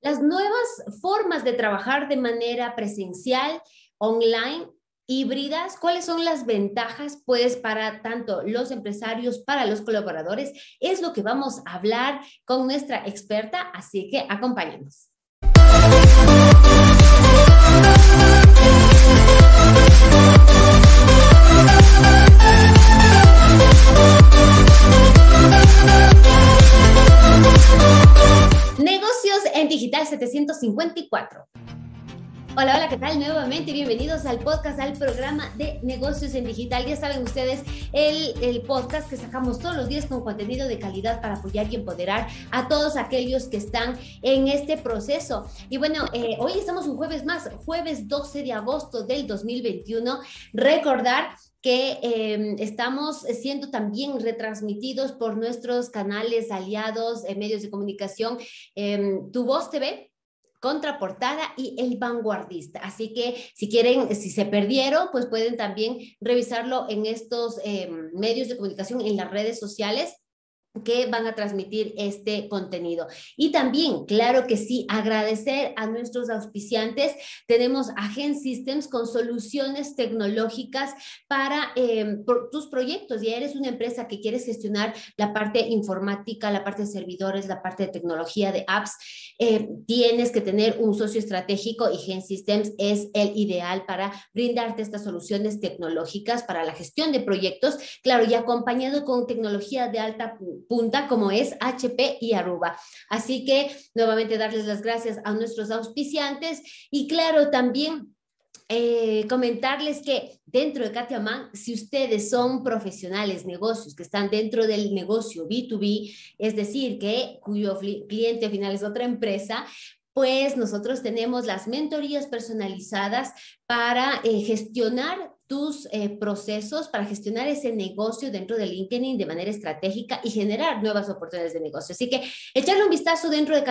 las nuevas formas de trabajar de manera presencial, online, híbridas. ¿Cuáles son las ventajas, pues, para tanto los empresarios, para los colaboradores? Es lo que vamos a hablar con nuestra experta, así que acompáñenos. Negocios en Digital 754. Hola, hola, ¿qué tal? Nuevamente bienvenidos al podcast, al programa de Negocios en Digital. Ya saben ustedes, el podcast que sacamos todos los días con contenido de calidad para apoyar y empoderar a todos aquellos que están en este proceso. Y bueno, hoy estamos un jueves más, jueves 12 de agosto del 2021. Recordar que estamos siendo también retransmitidos por nuestros canales aliados en medios de comunicación, Tu Voz TV, Contraportada y El Vanguardista. Así que si quieren, si se perdieron, pues pueden también revisarlo en estos medios de comunicación, en las redes sociales que van a transmitir este contenido. Y también, claro que sí, agradecer a nuestros auspiciantes. Tenemos a Gen Systems con soluciones tecnológicas para tus proyectos. Ya eres una empresa que quieres gestionar la parte informática, la parte de servidores, la parte de tecnología, de apps. Tienes que tener un socio estratégico y Gen Systems es el ideal para brindarte estas soluciones tecnológicas para la gestión de proyectos, claro, y acompañado con tecnología de alta punta como es HP y Aruba. Así que nuevamente darles las gracias a nuestros auspiciantes y claro, también comentarles que dentro de Katia Mann, si ustedes son profesionales, negocios que están dentro del negocio B2B, es decir, cuyo cliente final es otra empresa, pues nosotros tenemos las mentorías personalizadas para gestionar tus procesos, para gestionar ese negocio dentro de LinkedIn de manera estratégica y generar nuevas oportunidades de negocio. Así que echarle un vistazo dentro de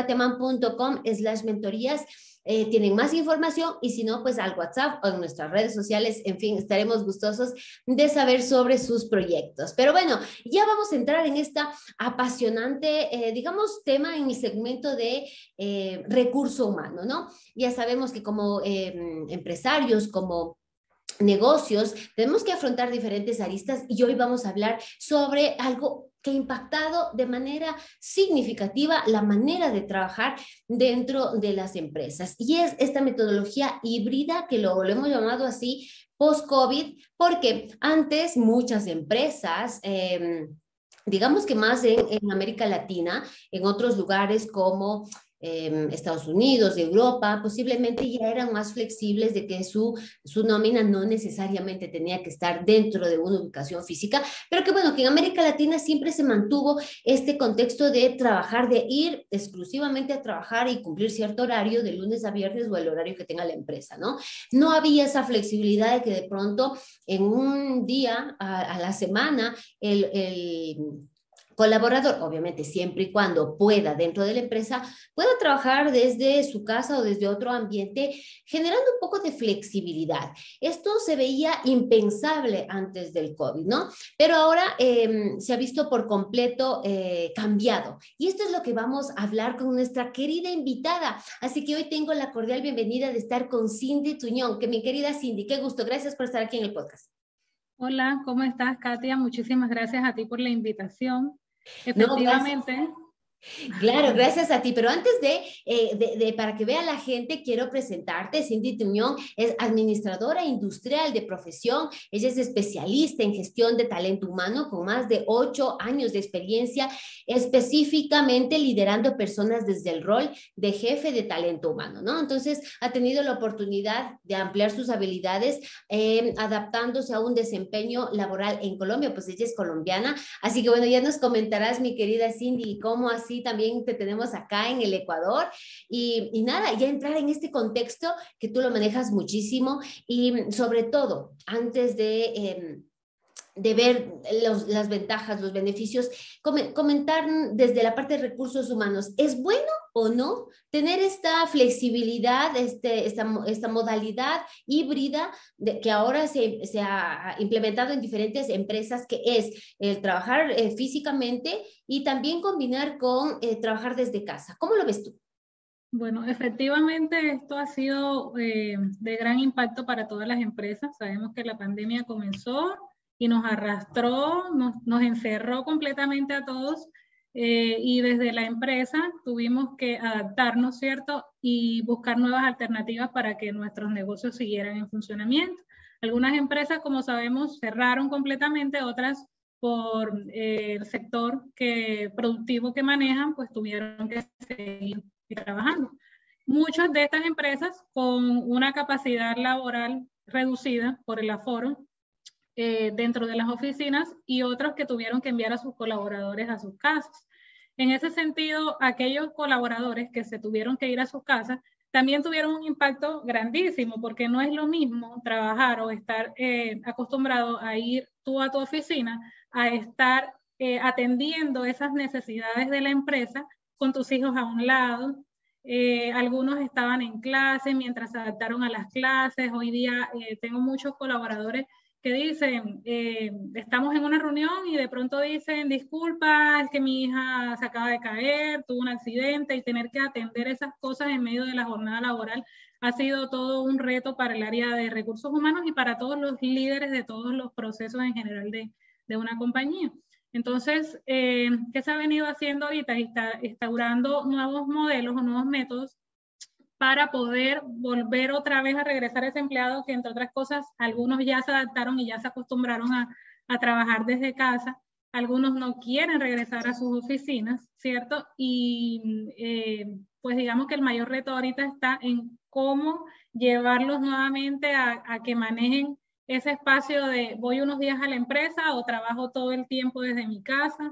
katiaman.com/mentorías. Tienen más información y si no, pues al WhatsApp o en nuestras redes sociales, en fin, estaremos gustosos de saber sobre sus proyectos. Pero bueno, ya vamos a entrar en esta apasionante, digamos, tema en el segmento de recurso humano, ¿no? Ya sabemos que como empresarios, como negocios, tenemos que afrontar diferentes aristas y hoy vamos a hablar sobre algo que ha impactado de manera significativa la manera de trabajar dentro de las empresas. Y es esta metodología híbrida que lo hemos llamado así post-COVID, porque antes muchas empresas, digamos que más en América Latina, en otros lugares como Estados Unidos, de Europa, posiblemente ya eran más flexibles de que su nómina no necesariamente tenía que estar dentro de una ubicación física, pero que bueno, que en América Latina siempre se mantuvo este contexto de trabajar, de ir exclusivamente a trabajar y cumplir cierto horario de lunes a viernes o el horario que tenga la empresa, ¿no? No había esa flexibilidad de que de pronto en un día a la semana el colaborador, obviamente siempre y cuando pueda dentro de la empresa, pueda trabajar desde su casa o desde otro ambiente, generando un poco de flexibilidad. Esto se veía impensable antes del COVID, ¿no? Pero ahora se ha visto por completo cambiado. Y esto es lo que vamos a hablar con nuestra querida invitada. Así que hoy tengo la cordial bienvenida de estar con Cindy Tuñón, que mi querida Cindy, qué gusto, gracias por estar aquí en el podcast. Hola, ¿cómo estás, Katia? Muchísimas gracias a ti por la invitación. Efectivamente. No, claro, gracias a ti. Pero antes para que vea la gente, quiero presentarte. Cindy Tuñón es administradora industrial de profesión. Ella es especialista en gestión de talento humano con más de 8 años de experiencia, específicamente liderando personas desde el rol de jefe de talento humano, ¿no? Entonces, ha tenido la oportunidad de ampliar sus habilidades, adaptándose a un desempeño laboral en Colombia, pues ella es colombiana. Así que bueno, ya nos comentarás, mi querida Cindy, cómo así también te tenemos acá en el Ecuador y nada, ya entrar en este contexto que tú lo manejas muchísimo y sobre todo antes de ver las ventajas, los beneficios, comentar desde la parte de recursos humanos, ¿es bueno o no tener esta flexibilidad, esta modalidad híbrida que ahora se ha implementado en diferentes empresas, que es el trabajar físicamente y también combinar con trabajar desde casa? ¿Cómo lo ves tú? Bueno, efectivamente esto ha sido de gran impacto para todas las empresas. Sabemos que la pandemia comenzó y nos arrastró, nos encerró completamente a todos y desde la empresa tuvimos que adaptarnos, ¿cierto? Y buscar nuevas alternativas para que nuestros negocios siguieran en funcionamiento. Algunas empresas, como sabemos, cerraron completamente, otras por el sector productivo que manejan, pues tuvieron que seguir trabajando. Muchas de estas empresas con una capacidad laboral reducida por el aforo dentro de las oficinas y otros que tuvieron que enviar a sus colaboradores a sus casas. En ese sentido, aquellos colaboradores que se tuvieron que ir a sus casas también tuvieron un impacto grandísimo, porque no es lo mismo trabajar o estar acostumbrado a ir tú a tu oficina, a estar atendiendo esas necesidades de la empresa con tus hijos a un lado. Algunos estaban en clase mientras se adaptaron a las clases. Hoy día tengo muchos colaboradores que dicen, estamos en una reunión y de pronto dicen, disculpa, es que mi hija se acaba de caer, tuvo un accidente, y tener que atender esas cosas en medio de la jornada laboral ha sido todo un reto para el área de recursos humanos y para todos los líderes de todos los procesos en general de una compañía. Entonces, ¿qué se ha venido haciendo ahorita? Está instaurando nuevos modelos o nuevos métodos para poder volver otra vez a regresar a ese empleado que, entre otras cosas, algunos ya se adaptaron y ya se acostumbraron a trabajar desde casa, algunos no quieren regresar a sus oficinas, ¿cierto? Y pues digamos que el mayor reto ahorita está en cómo llevarlos nuevamente a que manejen ese espacio de voy unos días a la empresa o trabajo todo el tiempo desde mi casa.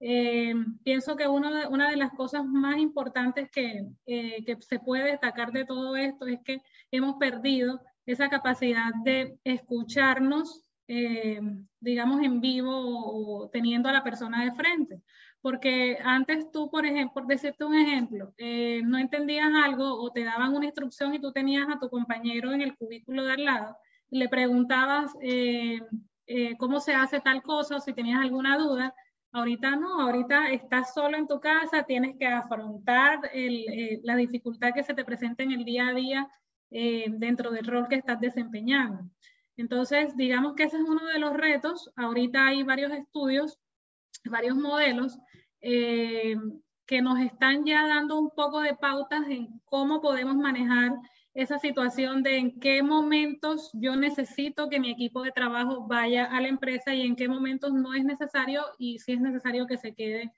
Pienso que una de las cosas más importantes que se puede destacar de todo esto es que hemos perdido esa capacidad de escucharnos, digamos, en vivo o teniendo a la persona de frente. Porque antes tú, por ejemplo, por decirte un ejemplo, no entendías algo o te daban una instrucción y tú tenías a tu compañero en el cubículo de al lado y le preguntabas cómo se hace tal cosa o si tenías alguna duda. Ahorita no, ahorita estás solo en tu casa, tienes que afrontar la dificultad que se te presenta en el día a día dentro del rol que estás desempeñando. Entonces, digamos que ese es uno de los retos. Ahorita hay varios estudios, varios modelos que nos están ya dando un poco de pautas en cómo podemos manejar esa situación de en qué momentos yo necesito que mi equipo de trabajo vaya a la empresa y en qué momentos no es necesario y si es necesario que se quede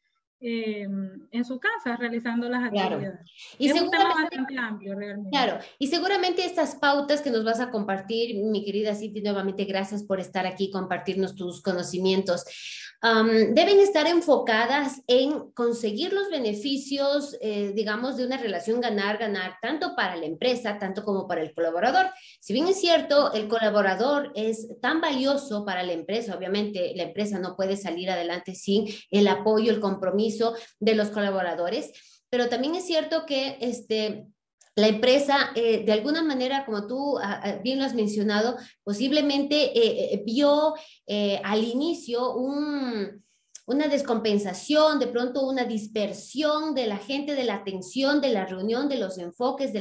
en su casa realizando las actividades. Claro. Y es un tema bastante amplio realmente. Claro, y seguramente estas pautas que nos vas a compartir, mi querida Citi, nuevamente gracias por estar aquí, compartirnos tus conocimientos. Deben estar enfocadas en conseguir los beneficios, digamos, de una relación ganar-ganar, tanto para la empresa, tanto como para el colaborador. Si bien es cierto, el colaborador es tan valioso para la empresa, obviamente la empresa no puede salir adelante sin el apoyo, el compromiso de los colaboradores, pero también es cierto que la empresa, de alguna manera, como tú bien lo has mencionado, posiblemente vio al inicio una descompensación, de pronto una dispersión de la gente, de la atención, de la reunión, de los enfoques,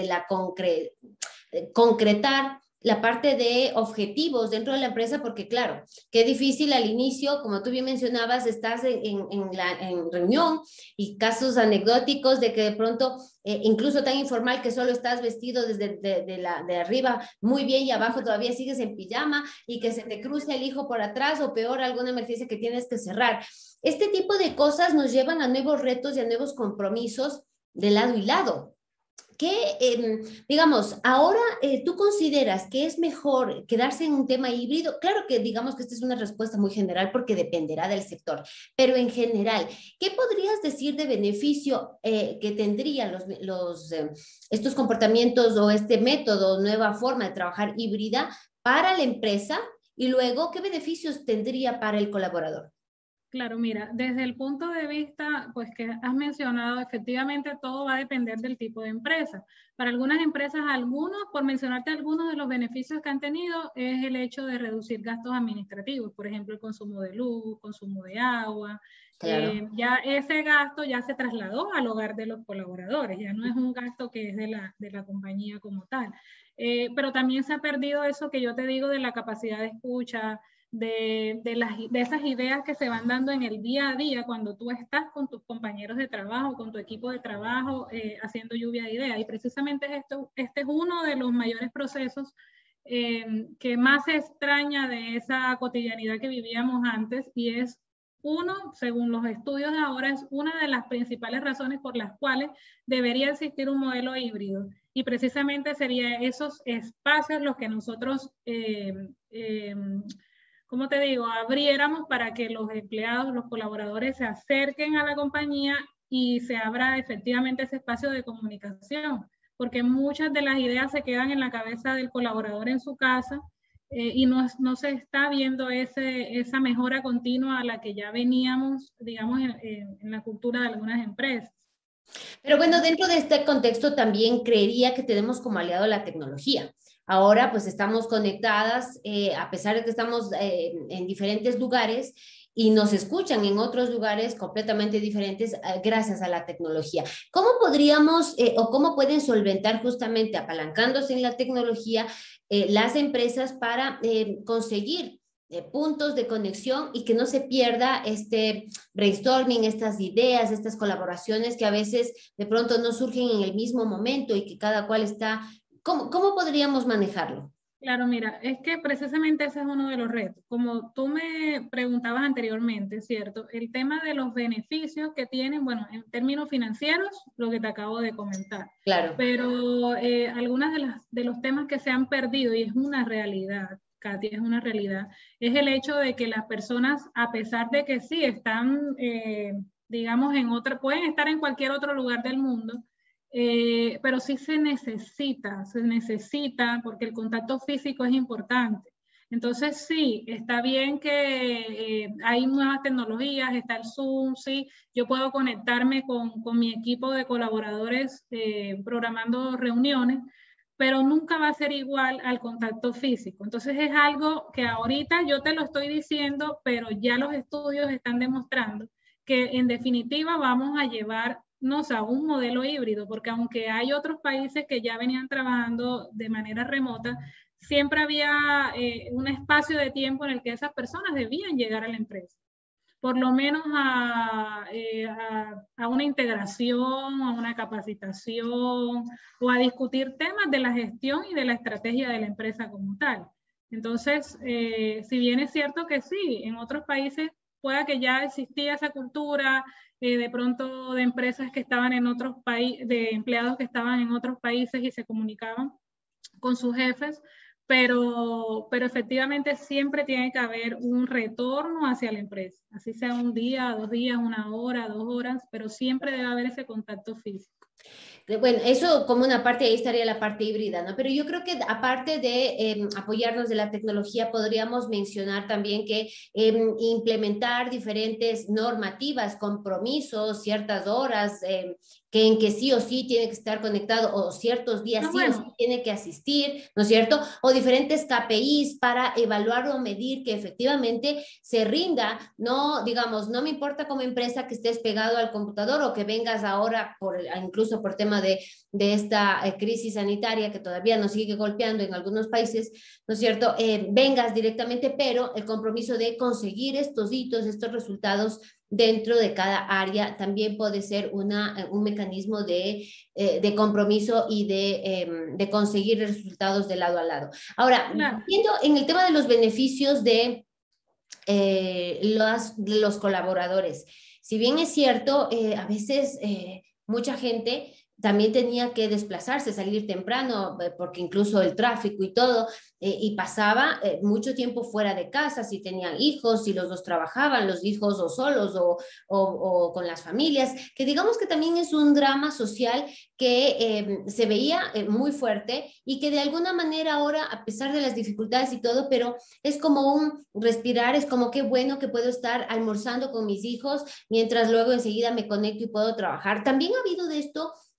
concretar la parte de objetivos dentro de la empresa, porque claro, qué difícil al inicio, como tú bien mencionabas, estás en reunión y casos anecdóticos de que de pronto, incluso tan informal que solo estás vestido desde de arriba muy bien y abajo todavía sigues en pijama y que se te cruce el hijo por atrás o peor, alguna emergencia que tienes que cerrar. Este tipo de cosas nos llevan a nuevos retos y a nuevos compromisos de lado y lado. ¿Qué, digamos, ahora tú consideras que es mejor quedarse en un tema híbrido? Claro que digamos que esta es una respuesta muy general porque dependerá del sector, pero en general, ¿qué podrías decir de beneficio que tendrían estos comportamientos o este método, nueva forma de trabajar híbrida para la empresa? Y luego, ¿qué beneficios tendría para el colaborador? Claro, mira, desde el punto de vista, pues que has mencionado, efectivamente todo va a depender del tipo de empresa. Para algunas empresas, por mencionarte algunos de los beneficios que han tenido, es el hecho de reducir gastos administrativos, por ejemplo, el consumo de luz, consumo de agua, Claro. Ya ese gasto ya se trasladó al hogar de los colaboradores, ya no es un gasto que es de la compañía como tal. Pero también se ha perdido eso que yo te digo de la capacidad de escucha, de esas ideas que se van dando en el día a día cuando tú estás con tus compañeros de trabajo, con tu equipo de trabajo, haciendo lluvia de ideas. Y precisamente este es uno de los mayores procesos que más se extraña de esa cotidianidad que vivíamos antes, y es uno, según los estudios de ahora, es una de las principales razones por las cuales debería existir un modelo híbrido. Y precisamente serían esos espacios los que nosotros, ¿cómo te digo?, abriéramos para que los empleados, los colaboradores se acerquen a la compañía y se abra efectivamente ese espacio de comunicación, porque muchas de las ideas se quedan en la cabeza del colaborador en su casa, y no se está viendo esa mejora continua a la que ya veníamos, digamos, en la cultura de algunas empresas. Pero bueno, dentro de este contexto también creería que tenemos como aliado la tecnología. Ahora pues estamos conectadas, a pesar de que estamos en diferentes lugares y nos escuchan en otros lugares completamente diferentes gracias a la tecnología. ¿Cómo podríamos o cómo pueden solventar justamente apalancándose en la tecnología las empresas para conseguir puntos de conexión y que no se pierda este brainstorming, estas ideas, estas colaboraciones que a veces de pronto no surgen en el mismo momento y que cada cual está... ¿Cómo podríamos manejarlo? Claro, mira, es que precisamente ese es uno de los retos. Como tú me preguntabas anteriormente, ¿cierto? El tema de los beneficios que tienen, bueno, en términos financieros, lo que te acabo de comentar. Claro. Pero algunas de los temas que se han perdido, y es una realidad, Katy, es una realidad, es el hecho de que las personas, a pesar de que sí están, digamos, pueden estar en cualquier otro lugar del mundo, pero sí se necesita, porque el contacto físico es importante. Entonces, sí, está bien que hay nuevas tecnologías, está el Zoom, sí, yo puedo conectarme con mi equipo de colaboradores programando reuniones, pero nunca va a ser igual al contacto físico. Entonces, es algo que ahorita yo te lo estoy diciendo, pero ya los estudios están demostrando que en definitiva vamos a llevar a un modelo híbrido, porque aunque hay otros países que ya venían trabajando de manera remota, siempre había un espacio de tiempo en el que esas personas debían llegar a la empresa, por lo menos a una integración, a una capacitación o a discutir temas de la gestión y de la estrategia de la empresa como tal. Entonces, si bien es cierto que sí, en otros países pueda que ya existía esa cultura, de pronto de empresas que estaban en otros países, de empleados que estaban en otros países y se comunicaban con sus jefes, pero efectivamente siempre tiene que haber un retorno hacia la empresa, así sea un día, 2 días, 1 hora, 2 horas, pero siempre debe haber ese contacto físico. Bueno, eso como una parte, ahí estaría la parte híbrida, ¿no? Pero yo creo que aparte de apoyarnos de la tecnología, podríamos mencionar también que implementar diferentes normativas, compromisos, ciertas horas, que en que sí o sí tiene que estar conectado o ciertos días sí o sí tiene que asistir, ¿no es cierto? O diferentes KPIs para evaluar o medir que efectivamente se rinda, no, digamos, no me importa como empresa que estés pegado al computador o que vengas ahora incluso por tema de esta crisis sanitaria que todavía nos sigue golpeando en algunos países, ¿no es cierto? Vengas directamente, pero el compromiso de conseguir estos hitos, estos resultados dentro de cada área también puede ser un mecanismo de compromiso y de conseguir resultados de lado a lado. Ahora, viendo en el tema de los beneficios de los colaboradores, si bien es cierto, a veces mucha gente también tenía que desplazarse, salir temprano, porque incluso el tráfico y todo, y pasaba mucho tiempo fuera de casa, si tenían hijos, si los dos trabajaban, los hijos o solos o con las familias, que digamos que también es un drama social que se veía muy fuerte y que de alguna manera ahora, a pesar de las dificultades y todo, pero es como un respirar, es como qué bueno que puedo estar almorzando con mis hijos, mientras luego enseguida me conecto y puedo trabajar. También ha habido de esto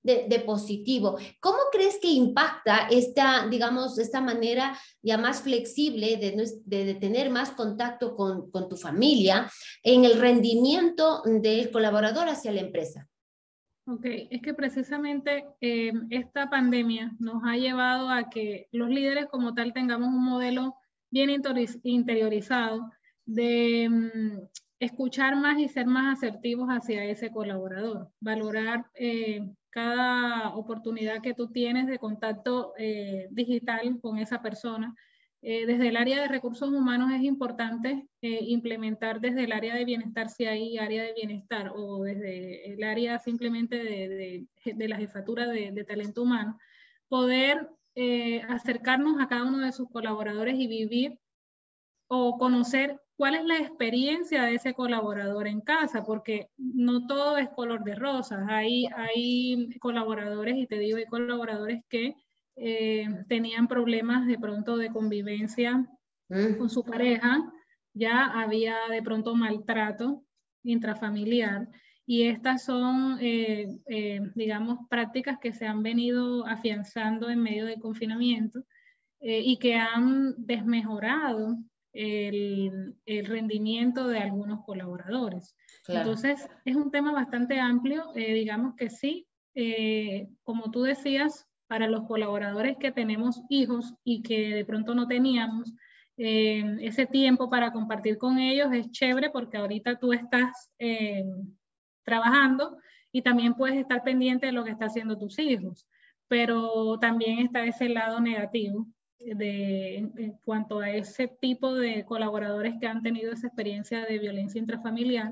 de positivo. ¿Cómo crees que impacta esta, digamos, esta manera ya más flexible de tener más contacto con tu familia en el rendimiento del colaborador hacia la empresa? Ok, es que precisamente esta pandemia nos ha llevado a que los líderes como tal tengamos un modelo bien interiorizado de escuchar más y ser más asertivos hacia ese colaborador, valorar cada oportunidad que tú tienes de contacto digital con esa persona. Desde el área de recursos humanos es importante implementar desde el área de bienestar, si hay área de bienestar, o desde el área simplemente de la jefatura de talento humano, poder acercarnos a cada uno de sus colaboradores y vivir o conocer cuál es la experiencia de ese colaborador en casa, porque no todo es color de rosas. Hay colaboradores, y te digo, hay colaboradores que tenían problemas de pronto de convivencia con su pareja, ya había de pronto maltrato intrafamiliar, y estas son, digamos, prácticas que se han venido afianzando en medio del confinamiento y que han desmejorado el rendimiento de algunos colaboradores. Claro. Entonces, es un tema bastante amplio, digamos que sí, como tú decías, para los colaboradores que tenemos hijos y que de pronto no teníamos ese tiempo para compartir con ellos, es chévere porque ahorita tú estás trabajando y también puedes estar pendiente de lo que están haciendo tus hijos, pero también está ese lado negativo en cuanto a ese tipo de colaboradores que han tenido esa experiencia de violencia intrafamiliar.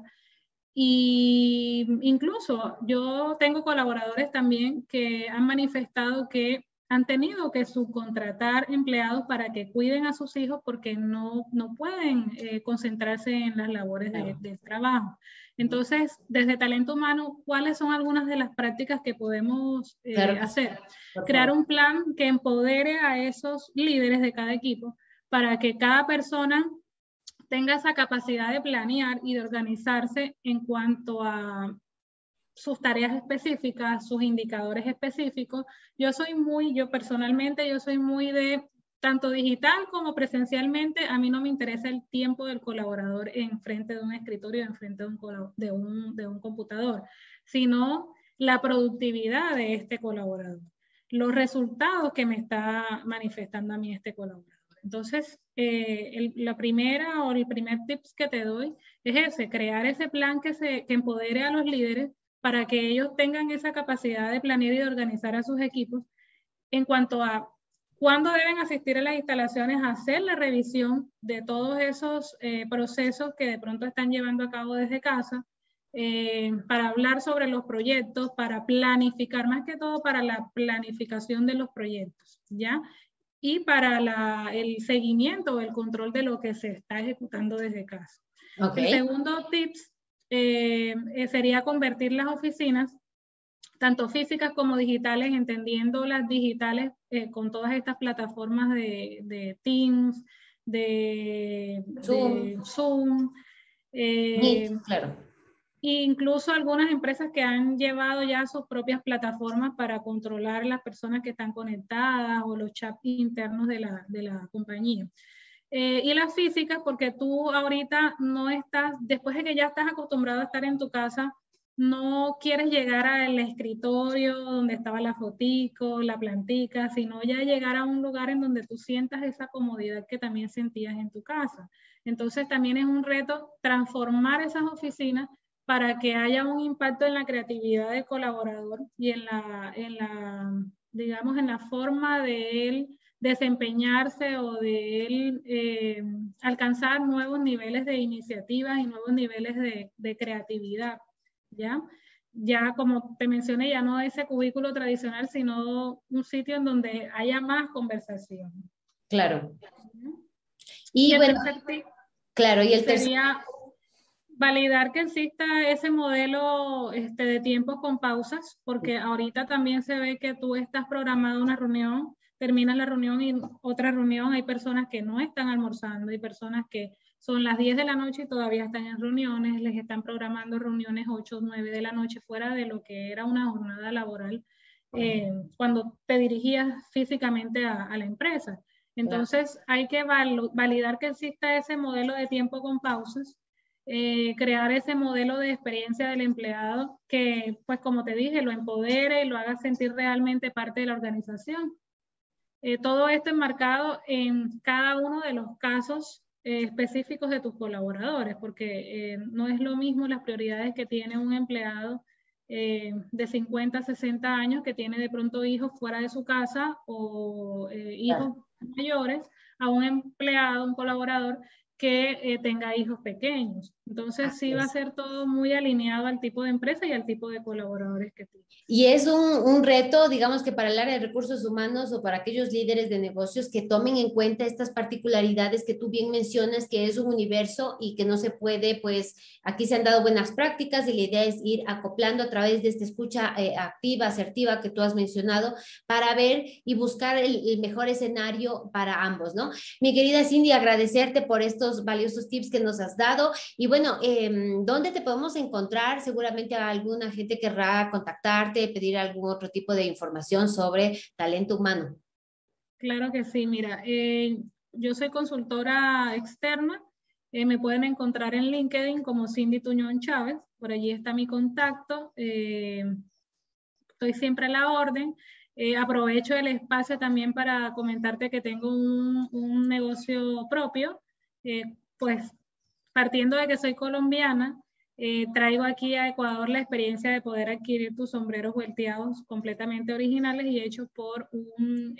Y incluso yo tengo colaboradores también que han manifestado que han tenido que subcontratar empleados para que cuiden a sus hijos porque no pueden concentrarse en las labores del trabajo. Entonces, desde talento humano, ¿cuáles son algunas de las prácticas que podemos hacer? Crear un plan que empodere a esos líderes de cada equipo para que cada persona tenga esa capacidad de planear y de organizarse en cuanto a sus tareas específicas, sus indicadores específicos. Yo personalmente, yo soy muy de tanto digital como presencialmente. A mí no me interesa el tiempo del colaborador en frente de un escritorio, en frente de un computador, sino la productividad de este colaborador, los resultados que me está manifestando a mí este colaborador. Entonces, la primera o el primer tips que te doy es ese, crear ese plan que empodere a los líderes para que ellos tengan esa capacidad de planear y de organizar a sus equipos en cuanto a cuándo deben asistir a las instalaciones, hacer la revisión de todos esos procesos que de pronto están llevando a cabo desde casa, para hablar sobre los proyectos, para planificar, más que todo para la planificación de los proyectos, ¿ya? Y para el seguimiento o el control de lo que se está ejecutando desde casa. Okay. El segundo tips sería convertir las oficinas, tanto físicas como digitales, entendiendo las digitales con todas estas plataformas de Teams, de Zoom. Claro. Incluso algunas empresas que han llevado ya sus propias plataformas para controlar las personas que están conectadas o los chats internos de la compañía. Y las físicas, porque tú ahorita no estás, después de que ya estás acostumbrado a estar en tu casa, no quieres llegar al escritorio donde estaba la fotico, la plantica, sino ya llegar a un lugar en donde tú sientas esa comodidad que también sentías en tu casa. Entonces también es un reto transformar esas oficinas para que haya un impacto en la creatividad del colaborador y digamos, en la forma de él desempeñarse o de él alcanzar nuevos niveles de iniciativas y nuevos niveles de creatividad, ¿ya? Ya como te mencioné, ya no ese cubículo tradicional, sino un sitio en donde haya más conversación. Claro. Y bueno, el tercer tip, claro, y el sería validar que exista ese modelo de tiempos con pausas, porque ahorita también se ve que tú estás programado una reunión, terminas la reunión y otra reunión, hay personas que no están almorzando, hay personas que son las 10 de la noche y todavía están en reuniones, les están programando reuniones 8 o 9 de la noche fuera de lo que era una jornada laboral cuando te dirigías físicamente a la empresa. Entonces, hay que validar que exista ese modelo de tiempo con pausas, crear ese modelo de experiencia del empleado que, pues como te dije, lo empodere y lo haga sentir realmente parte de la organización. Todo esto enmarcado en cada uno de los casos específicos de tus colaboradores, porque no es lo mismo las prioridades que tiene un empleado de 50, 60 años que tiene de pronto hijos fuera de su casa o hijos mayores, a un empleado, un colaborador que tenga hijos pequeños. Entonces sí va a ser todo muy alineado al tipo de empresa y al tipo de colaboradores que tiene. Y es un reto, digamos que para el área de recursos humanos o para aquellos líderes de negocios que tomen en cuenta estas particularidades que tú bien mencionas, que es un universo y que no se puede, pues aquí se han dado buenas prácticas y la idea es ir acoplando a través de esta escucha activa, asertiva que tú has mencionado para ver y buscar el mejor escenario para ambos, ¿no? Mi querida Cindy, agradecerte por estos valiosos tips que nos has dado y bueno, ¿dónde te podemos encontrar? Seguramente alguna gente querrá contactarte, pedir algún otro tipo de información sobre talento humano. Claro que sí, mira, yo soy consultora externa, me pueden encontrar en LinkedIn como Cindy Tuñón Chávez, por allí está mi contacto, estoy siempre a la orden. Aprovecho el espacio también para comentarte que tengo un negocio propio, pues partiendo de que soy colombiana, traigo aquí a Ecuador la experiencia de poder adquirir tus sombreros volteados completamente originales y hechos por un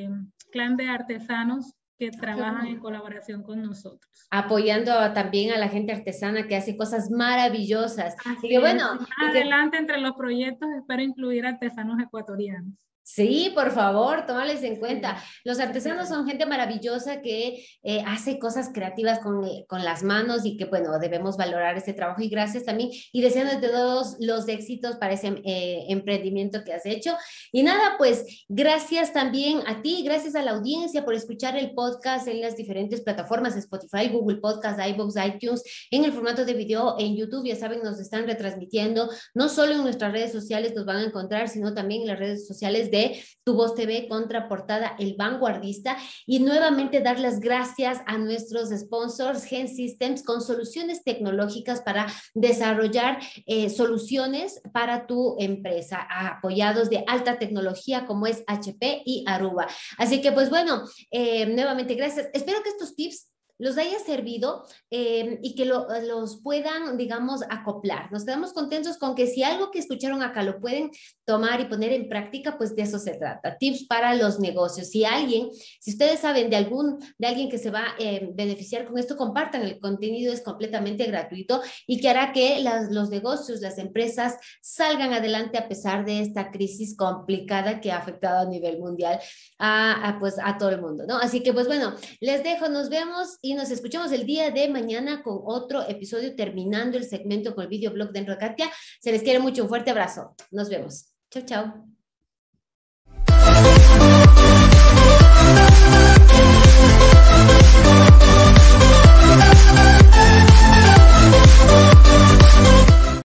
clan de artesanos que trabajan en colaboración con nosotros. Apoyando también a la gente artesana que hace cosas maravillosas. Así y que bueno, es. Más adelante entre los proyectos espero incluir artesanos ecuatorianos. Sí, por favor, tómales en cuenta. Sí, Los artesanos son gente maravillosa que hace cosas creativas con las manos y que, bueno, debemos valorar ese trabajo y gracias también y deseándote todos los éxitos para ese emprendimiento que has hecho. Y nada, pues gracias también a ti, gracias a la audiencia por escuchar el podcast en las diferentes plataformas, Spotify, Google Podcast, iVoox, iTunes, en el formato de video en YouTube, ya saben, nos están retransmitiendo, no solo en nuestras redes sociales nos van a encontrar, sino también en las redes sociales de Tu Voz TV, contraportada El Vanguardista, y nuevamente dar las gracias a nuestros sponsors Gen Systems con soluciones tecnológicas para desarrollar soluciones para tu empresa, apoyados de alta tecnología como es HP y Aruba. Así que pues bueno, nuevamente gracias. Espero que estos tips los haya servido y que los puedan, digamos, acoplar. Nos quedamos contentos con que si algo que escucharon acá lo pueden tomar y poner en práctica, pues de eso se trata. Tips para los negocios. Si ustedes saben de alguien que se va a beneficiar con esto, compartan. El contenido es completamente gratuito y que hará que los negocios, las empresas salgan adelante a pesar de esta crisis complicada que ha afectado a nivel mundial pues a todo el mundo, ¿no? Así que pues bueno, les dejo, nos vemos y nos escuchamos el día de mañana con otro episodio terminando el segmento con el videoblog de Enrocatia. Se les quiere mucho, un fuerte abrazo. Nos vemos. Chao, chao.